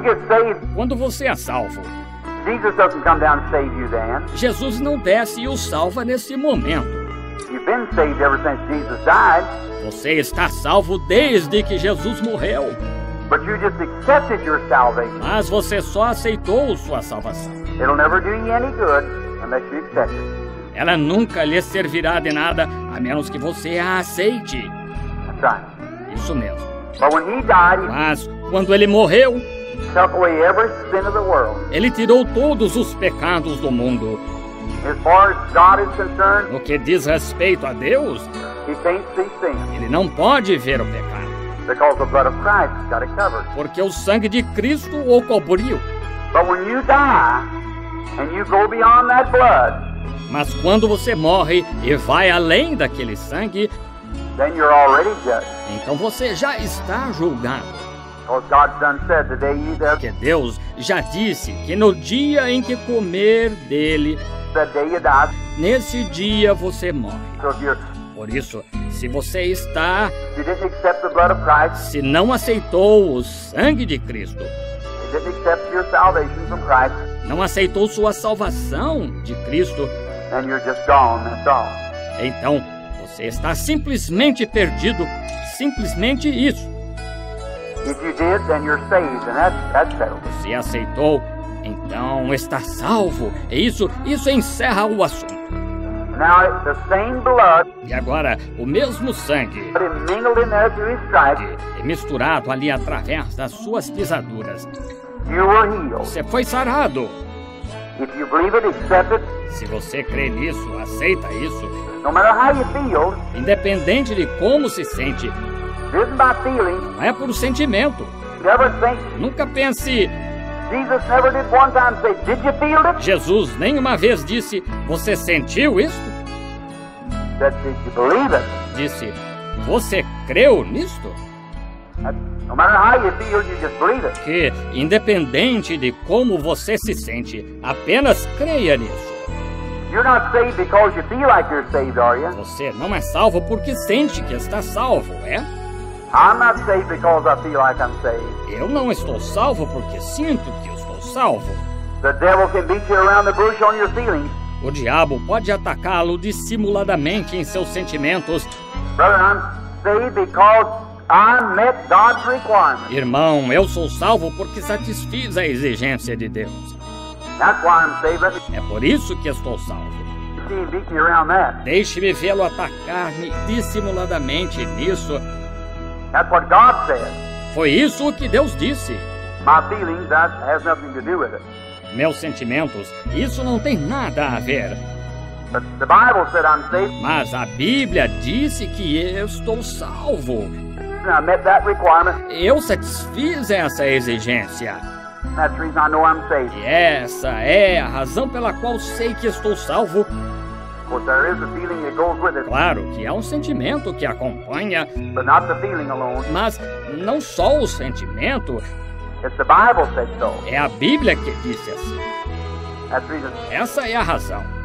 get saved, Quando você é salvo, Jesus doesn't come down and save you then. Jesus não desce e o salva nesse momento. You've been saved ever since Jesus died, Você está salvo desde que Jesus morreu, but you just accepted your salvation. mas você só aceitou sua salvação. It'll never do you any good unless you accept it. Ela nunca lhe servirá de nada a menos que você a aceite. That's right. Isso mesmo. But when he died, Mas quando ele morreu, he took away every sin of the world. ele tirou todos os pecados do mundo. As far as God is concerned, No que diz respeito a Deus, he can't see sin ele não pode ver o pecado, because the blood of Christ has got it covered. porque o sangue de Cristo o cobriu. But when you die and you go beyond that blood, Mas quando você morre e vai além daquele sangue, then you're already judged. então você já está julgado. Because God's done said, the day you eat of, Porque Deus já disse que no dia em que comer dele, the day you die. nesse dia você morre. So if Por isso, se você está, you didn't accept the blood of Christ, se não aceitou o sangue de Cristo, you didn't accept your salvation from Christ, não aceitou sua salvação de Cristo, then you're just gone, that's all. então você está simplesmente perdido, simplesmente isso. If you did, then you're saved, and that's settled. Se aceitou, então está salvo. E isso encerra o assunto. Now, the same blood E agora, o mesmo sangue but it mingled in there through his stripes, que é misturado ali através das suas pisaduras, you were healed. você foi sarado. If you believe it, accept it, Se você crê nisso, aceita isso, no matter how you feel, independente de como se sente, it isn't by feeling. não é por sentimento. Never think. Nunca pense, Jesus never did one time say, did you feel it? Jesus nenhuma vez disse, você sentiu isso? Said, did you believe it? Disse, você creu nisto? No matter how you feel, you just believe it. Que, independente de como você se sente, apenas creia nisso. You're not saved because you feel like you're saved, are you? Você não é salvo porque sente que está salvo, é? I'm not saved because I feel like I'm saved. Eu não estou salvo porque sinto que estou salvo. The devil can beat you around the bush on your feelings. O diabo pode atacá-lo dissimuladamente em seus sentimentos. Brother, I'm saved because I met God's requirement. Irmão, eu sou salvo porque satisfiz a exigência de Deus. That's why I'm saved. Let me É por isso que estou salvo. see him beat me around that. Deixe-me vê-lo atacar-me dissimuladamente nisso. That's what God said. Foi isso que Deus disse. My feelings, that has nothing to do with it. Meus sentimentos, isso não tem nada a ver. But the Bible said I'm saved, Mas a Bíblia disse que eu estou salvo. and I met that requirement. Eu satisfiz essa exigência. That's the reason I know I'm saved. E essa é a razão pela qual sei que estou salvo. Of course, there is a feeling that goes with it, Claro que há um sentimento que acompanha, but not the feeling alone. mas não só o sentimento, It's the Bible said so. é a Bíblia que disse assim. That's the reason. Essa é a razão.